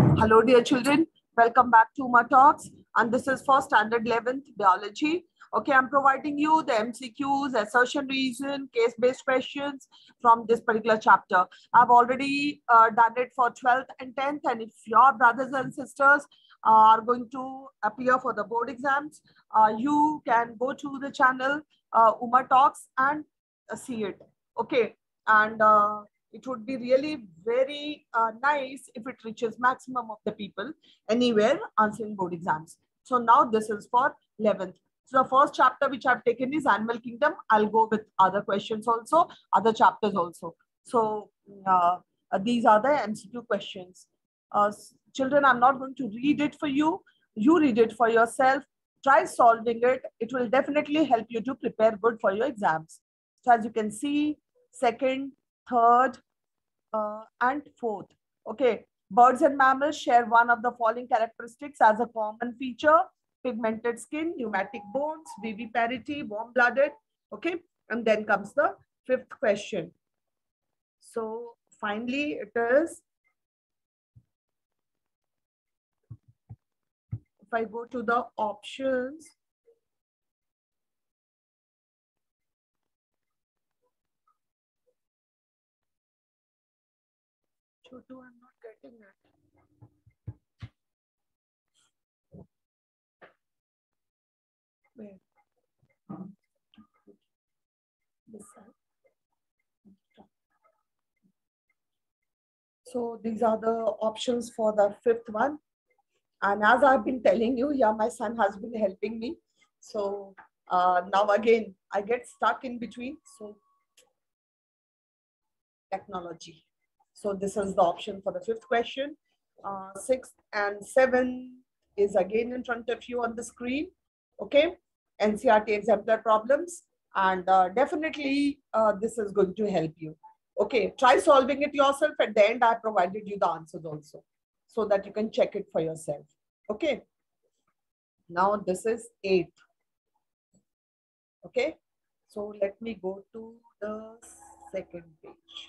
Hello, dear children. Welcome back to my talks. And this is for standard 11th biology. Okay, I'm providing you the MCQs, assertion reason, case-based questions from this particular chapter. I've already done it for 12th and 10th. And if your brothers and sisters are going to appear for the board exams, you can go to the channel Uma Talks and see it. Okay. And it would be really very nice if it reaches maximum of the people anywhere answering board exams. So now this is for 11th. So the first chapter which I've taken is Animal Kingdom. I'll go with other questions also, other chapters also. So these are the MCQ questions. Children, I'm not going to read it for you. You read it for yourself. Try solving it. It will definitely help you to prepare good for your exams. So as you can see, second, third, and fourth. Okay, birds and mammals share one of the following characteristics as a common feature: pigmented skin, pneumatic bones, viviparity, warm-blooded. Okay, and then comes the fifth question. So finally, it is, if I go to the options, Chotu, I'm not getting it. Where? This side. So these are the options for the fifth one. And as I've been telling you, yeah, my son has been helping me. So now again, I get stuck in between. So technology. So this is the option for the fifth question. Sixth and seventh is again in front of you on the screen. Okay, NCERT exemplar problems. And definitely this is going to help you. Okay, try solving it yourself. At the end, I provided you the answers also, so that you can check it for yourself. Okay. Now this is 8th. Okay. So let me go to the second page.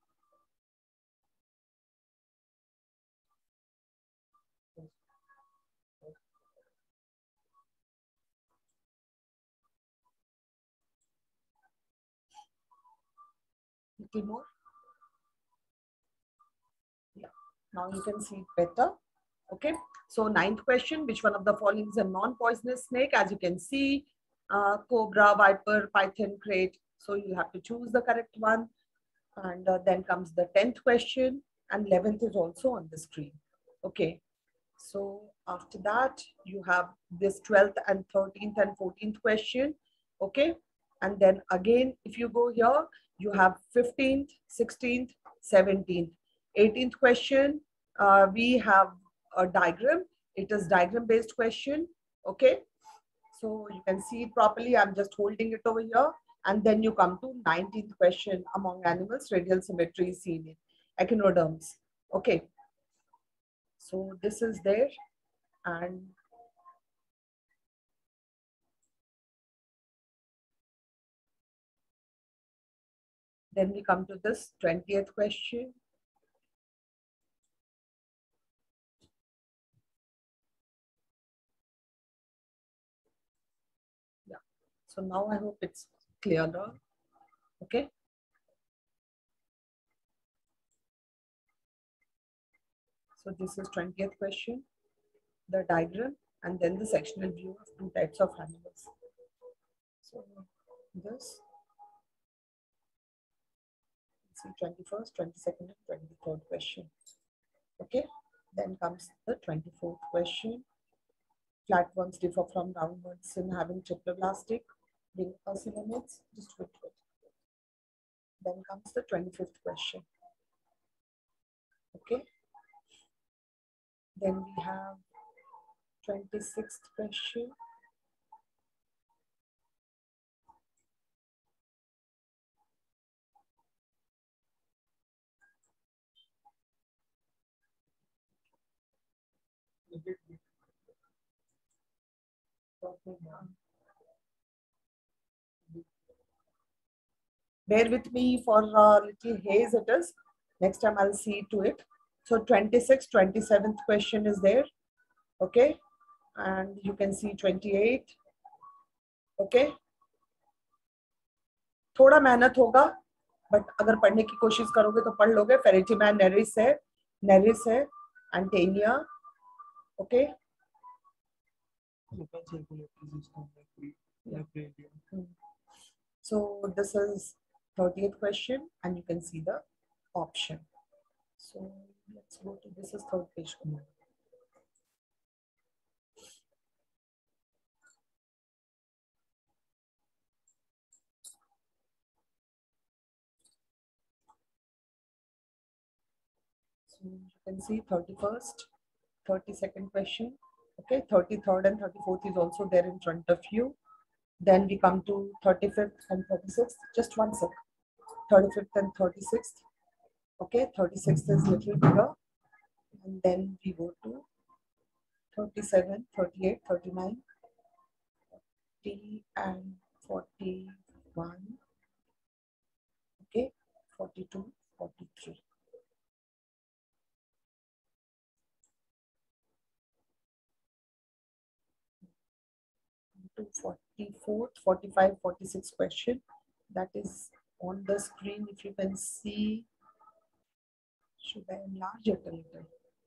Little more. Yeah. Now you can see it better. Okay. So 9th question, which one of the following is a non-poisonous snake? As you can see, cobra, viper, python, crate. So you have to choose the correct one. And then comes the 10th question, and 11th is also on the screen. Okay. So after that, you have this 12th and 13th and 14th question. Okay. And then again, if you go here, you have 15th, 16th, 17th, 18th question. We have a diagram. It is diagram based question. Okay. So you can see it properly. I'm just holding it over here. And then you come to 19th question: among animals, radial symmetry is seen in echinoderms. Okay. So this is there. And then we come to this 20th question. Yeah. So now I hope it's clearer. Okay. So this is 20th question, the diagram, and then the sectional view of two types of animals. So this, see 21st, 22nd, and 23rd question. Okay. Then comes the 24th question. Flatworms differ from roundworms in having triploblastic being carcinoids. Just wait. Then comes the 25th question. Okay. Then we have 26th question. Bear with me for a little haze it is. Next time I'll see to it. So 26th, 27th question is there. Okay. And you can see 28. Okay. थोड़ा मेहनत होगा, but अगर पढ़ने की कोशिश करोगे तो पढ़ लोगे. फेरेटिमा नेरिस है, एंटेनिया. Okay. So this is 30th question, and you can see the option. So let's go to, this is third page. So you can see 31st, 32nd question. Okay, 33rd and 34th is also there in front of you. Then we come to 35th and 36th. Just one sec. 35th and 36th. Okay, 36th is little bigger. And then we go to 37, 38, 39, 40 and 41. Okay, 42, 43. To 44th, 45, 46 question. That is on the screen. If you can see, should I enlarge it a little?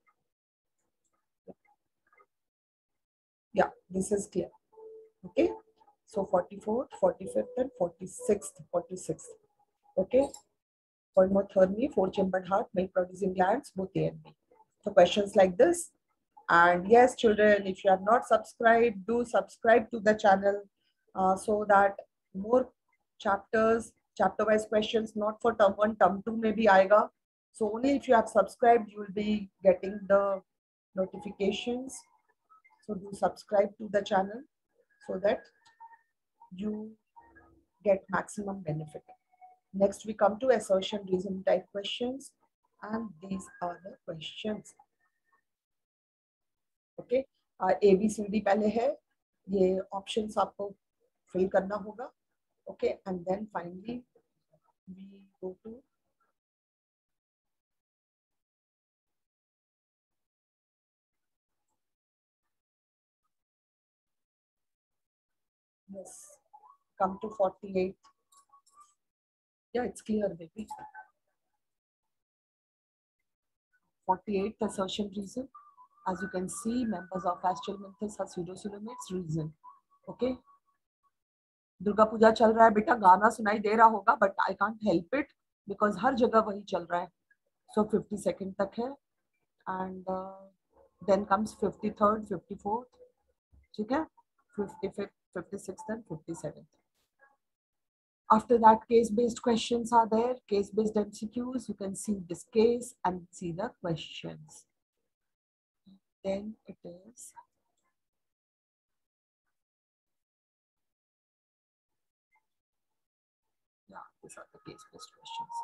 Yeah, this is clear. Okay, so 44th, 45th and 46th. Okay, pulmonary, four-chambered heart, milk-producing glands, both A and B. So questions like this. And yes, children, if you are not subscribed, do subscribe to the channel so that more chapters, chapter-wise questions, not for term 1, term 2 maybe aayega. So only if you have subscribed, you will be getting the notifications. So do subscribe to the channel so that you get maximum benefit. Next, we come to assertion reason type questions, and these are the questions. Okay, ABCD पहले है, ये options आपको fill करना होगा. Okay, and then finally we go to yes, come to 48. Yeah, it's clear, baby. 48th assertion reason. As you can see, members of Astralminthus are pseudocoelomates reason. Okay. Durga Puja चल रहा है बेटा, गाना सुनाई दे रहा होगा, but I can't help it because हर जगह वही चल रहा है. सो 52nd तक है, and then comes 53rd, 54th. ठीक है, 55th, 56th and 57th. After that, case-based questions are there, case-based MCQs. You can see this case and see the questions. Then it is these are the case-based questions.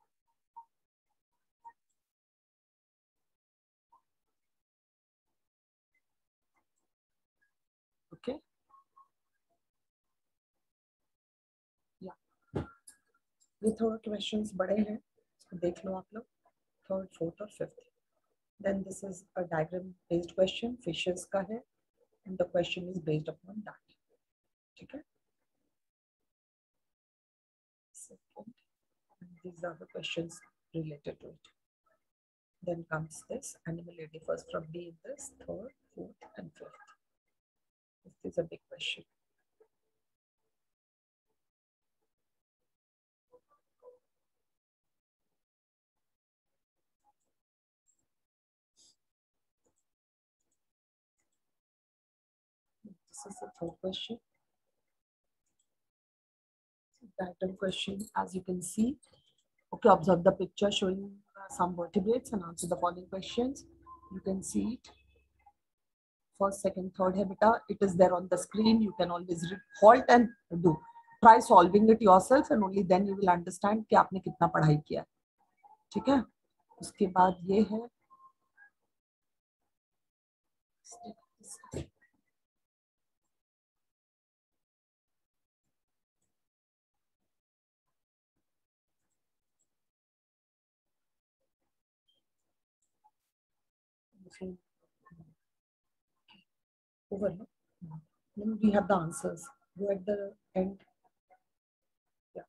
Okay. Yeah. ये थोड़ा questions बड़े हैं, इसको देख लो आप लोग. 3rd, 4th और 5th. Then this is a diagram-based question. Fishes का है, and the question is based upon that. ठीक है. Second, and these are the questions related to it. Then comes this animal lady first from B in this 3rd, 4th and 5th. This is a big question. This is the 3rd question. Diagram question, as you can see. Okay, observe the picture showing some vertebrates and answer the following questions. You can see it. First, second, third है बेटा. It is there on the screen. You can always halt and do. Try solving it yourself, and only then you will understand कि आपने कितना पढ़ाई किया. ठीक है. उसके बाद ये है. So, over. No? Then we have the answers. Go at the end. Yeah.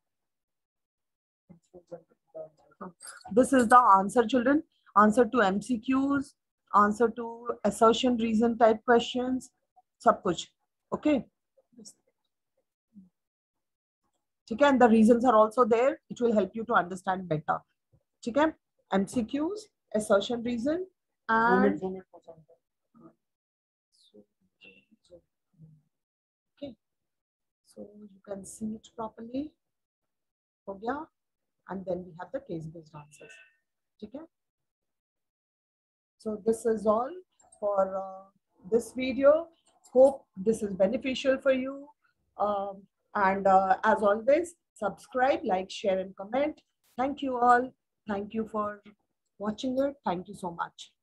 This is the answer, children. Answer to MCQs, answer to assertion reason type questions, sab kuch. Okay. Okay, and the reasons are also there. It will help you to understand better. Okay, MCQs, assertion reason, and okay, so you can see it properly. Ho gaya? And then we have the case-based answers. Okay. So this is all for this video. Hope this is beneficial for you. And as always, subscribe, like, share, and comment. Thank you all. Thank you for watching it. Thank you so much.